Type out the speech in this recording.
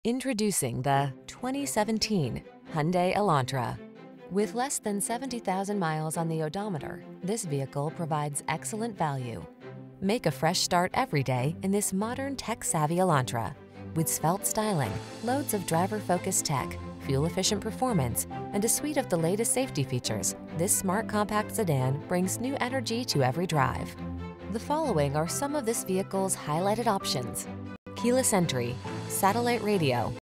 Introducing the 2017 Hyundai Elantra. With less than 70,000 miles on the odometer, this vehicle provides excellent value. Make a fresh start every day in this modern tech-savvy Elantra. With svelte styling, loads of driver-focused tech, fuel-efficient performance, and a suite of the latest safety features, this smart compact sedan brings new energy to every drive. The following are some of this vehicle's highlighted options: keyless entry, satellite radio,